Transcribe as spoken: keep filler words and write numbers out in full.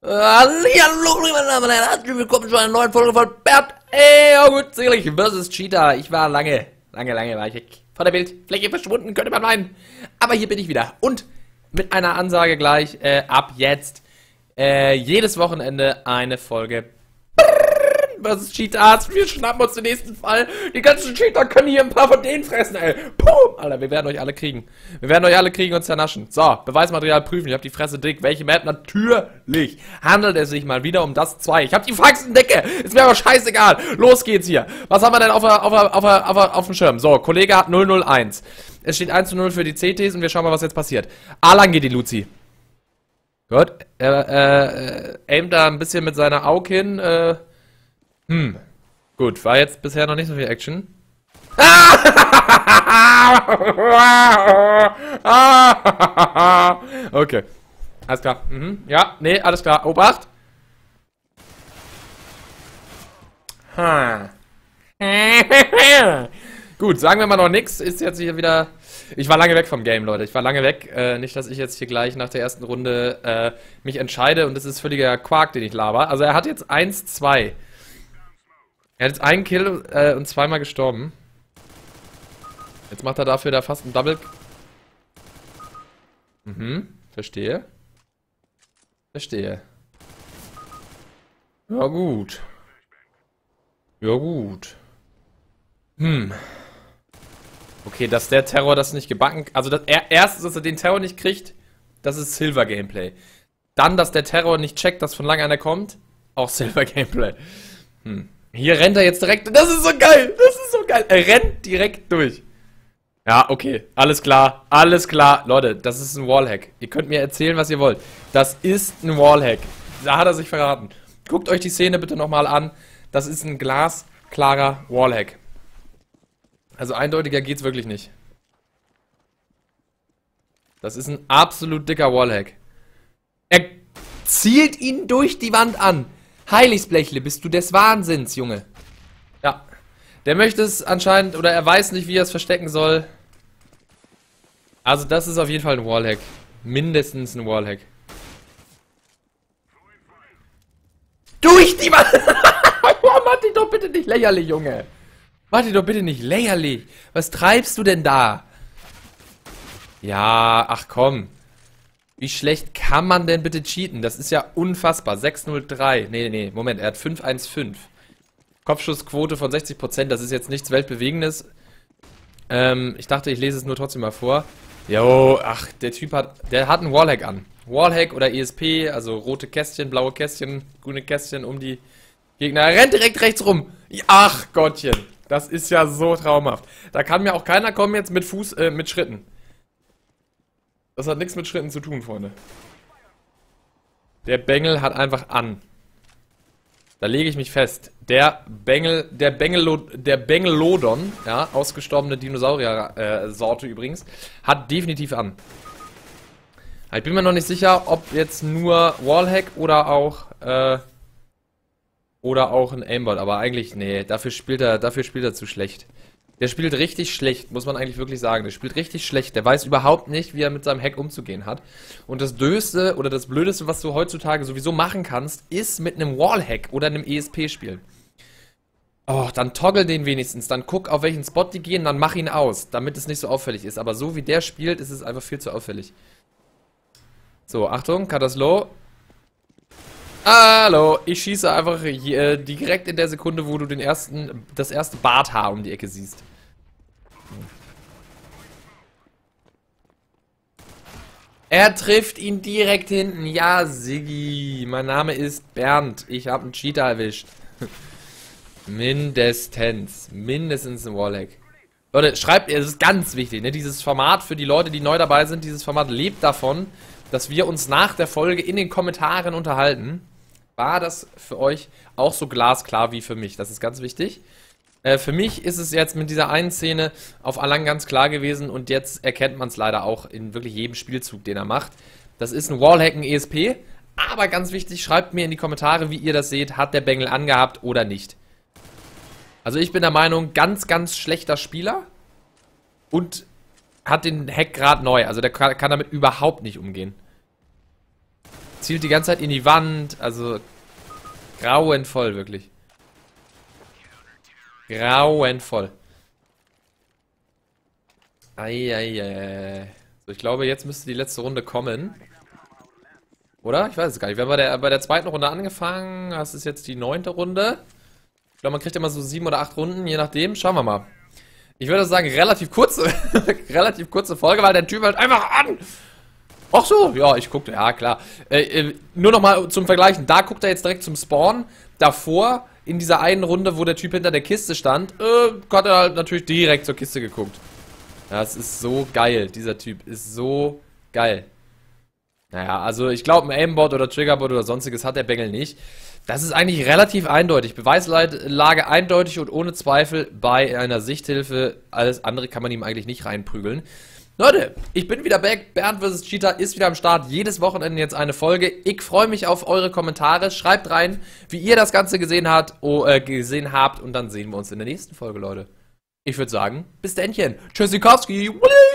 Hallo, mein Name ist herzlich willkommen zu einer neuen Folge von Bert Ehrgutzelig versus Cheetah. Ich war lange, lange, lange war ich weg. Von der Bildfläche verschwunden, könnte man meinen. Aber hier bin ich wieder. Und mit einer Ansage gleich, äh, ab jetzt, äh, jedes Wochenende eine Folge versus Cheetahs. Wir schnappen uns den nächsten Fall. Die ganzen Cheater können hier ein paar von denen fressen, ey. Pum! Alter, wir werden euch alle kriegen. Wir werden euch alle kriegen und zernaschen. So, Beweismaterial prüfen. Ich hab die Fresse dick. Welche Map? Natürlich handelt es sich mal wieder um das zwei. Ich hab die Faxendecke. Ist mir aber scheißegal. Los geht's hier. Was haben wir denn auf, der, auf, der, auf, der, auf, der, auf dem Schirm? So, Kollege hat null null eins. Es steht eins zu null für die C Ts und wir schauen mal, was jetzt passiert. A lang geht die Luzi. Gut. Er äh, äh, aimt da ein bisschen mit seiner Aug hin. Äh, Hm, gut, war jetzt bisher noch nicht so viel Action. Okay, alles klar. Mhm. Ja, nee, alles klar. Obacht. Gut, sagen wir mal noch nichts. Ist jetzt hier wieder... Ich war lange weg vom Game, Leute. Ich war lange weg. Äh, nicht, dass ich jetzt hier gleich nach der ersten Runde äh, mich entscheide. Und das ist völliger Quark, den ich laber. Also er hat jetzt eins zwei. Er hat jetzt einen Kill äh, und zweimal gestorben. Jetzt macht er dafür da fast einen Double. Mhm, verstehe. Verstehe. Ja gut. Ja gut. Hm. Okay, dass der Terror das nicht gebacken... Also das, er, erstens, dass er den Terror nicht kriegt, das ist Silver-Gameplay. Dann, dass der Terror nicht checkt, dass von lange einer kommt, auch Silver-Gameplay. Hm. Hier rennt er jetzt direkt... Das ist so geil! Das ist so geil! Er rennt direkt durch. Ja, okay. Alles klar. Alles klar. Leute, das ist ein Wallhack. Ihr könnt mir erzählen, was ihr wollt. Das ist ein Wallhack. Da hat er sich verraten. Guckt euch die Szene bitte nochmal an. Das ist ein glasklarer Wallhack. Also eindeutiger geht's wirklich nicht. Das ist ein absolut dicker Wallhack. Er zielt ihn durch die Wand an. Heiligsblechle, bist du des Wahnsinns, Junge. Ja. Der möchte es anscheinend, oder er weiß nicht, wie er es verstecken soll. Also das ist auf jeden Fall ein Wallhack. Mindestens ein Wallhack. Durch die Wand! Mach dich doch bitte nicht lächerlich, Junge. Mach dich doch bitte nicht lächerlich. Was treibst du denn da? Ja, ach komm. Wie schlecht kann man denn bitte cheaten? Das ist ja unfassbar. sechs null drei. Nee, nee, Moment. Er hat fünf eins fünf. Kopfschussquote von sechzig Prozent. Das ist jetzt nichts Weltbewegendes. Ähm, ich dachte, ich lese es nur trotzdem mal vor. Jo, ach, der Typ hat... Der hat einen Wallhack an. Wallhack oder E S P, also rote Kästchen, blaue Kästchen, grüne Kästchen um die Gegner. Er rennt direkt rechts rum. Ach Gottchen. Das ist ja so traumhaft. Da kann mir auch keiner kommen jetzt mit Fuß, äh, mit Schritten. Das hat nichts mit Schritten zu tun, Freunde. Der Bengel hat einfach an. Da lege ich mich fest. Der Bengel, der Bengelo, der Bengelodon, ja, ausgestorbene Dinosaurier-Sorte äh, übrigens, hat definitiv an. Ich bin mir noch nicht sicher, ob jetzt nur Wallhack oder auch, äh, oder auch ein Aimbot, aber eigentlich, nee, dafür spielt er, dafür spielt er zu schlecht. Der spielt richtig schlecht, muss man eigentlich wirklich sagen. Der spielt richtig schlecht. Der weiß überhaupt nicht, wie er mit seinem Hack umzugehen hat. Und das Döste oder das Blödeste, was du heutzutage sowieso machen kannst, ist mit einem Wallhack oder einem E S P spielen. Oh, dann toggle den wenigstens. Dann guck, auf welchen Spot die gehen, dann mach ihn aus, damit es nicht so auffällig ist. Aber so wie der spielt, ist es einfach viel zu auffällig. So, Achtung, Kataslow. Hallo, ich schieße einfach äh, direkt in der Sekunde, wo du den ersten, das erste Barthaar um die Ecke siehst. Er trifft ihn direkt hinten. Ja, Siggi. Mein Name ist Bernd. Ich habe einen Cheater erwischt. Mindestens. Mindestens ein Wallhack. Leute, schreibt, es ist ganz wichtig, ne? Dieses Format für die Leute, die neu dabei sind, dieses Format lebt davon, dass wir uns nach der Folge in den Kommentaren unterhalten. War das für euch auch so glasklar wie für mich? Das ist ganz wichtig. Äh, für mich ist es jetzt mit dieser einen Szene auf Allang ganz klar gewesen und jetzt erkennt man es leider auch in wirklich jedem Spielzug, den er macht. Das ist ein Wallhack, ein E S P, aber ganz wichtig, schreibt mir in die Kommentare, wie ihr das seht, hat der Bengel angehabt oder nicht. Also ich bin der Meinung, ganz, ganz schlechter Spieler und hat den Hack gerade neu, also der kann, kann damit überhaupt nicht umgehen. Zielt die ganze Zeit in die Wand. Also grauenvoll, wirklich. Grauenvoll. Eieiei. So, ich glaube, jetzt müsste die letzte Runde kommen. Oder? Ich weiß es gar nicht. Wir haben bei der, bei der zweiten Runde angefangen. Das ist jetzt die neunte Runde. Ich glaube, man kriegt immer so sieben oder acht Runden, je nachdem. Schauen wir mal. Ich würde sagen, relativ kurze, relativ kurze Folge, weil der Typ halt einfach an. Ach so, ja, ich guckte, ja klar. Äh, äh, nur nochmal zum Vergleichen. Da guckt er jetzt direkt zum Spawn. Davor, in dieser einen Runde, wo der Typ hinter der Kiste stand, äh, hat er halt natürlich direkt zur Kiste geguckt. Ja, es ist so geil. Dieser Typ ist so geil. Naja, also ich glaube, ein Aimbot oder Triggerbot oder sonstiges hat der Bengel nicht. Das ist eigentlich relativ eindeutig. Beweislage eindeutig und ohne Zweifel bei einer Sichthilfe. Alles andere kann man ihm eigentlich nicht reinprügeln. Leute, ich bin wieder back. Bernd versus. Cheater ist wieder am Start. Jedes Wochenende jetzt eine Folge. Ich freue mich auf eure Kommentare. Schreibt rein, wie ihr das Ganze gesehen habt, oh, äh, gesehen habt. Und dann sehen wir uns in der nächsten Folge, Leute. Ich würde sagen, bis dennchen. Tschüssikowski.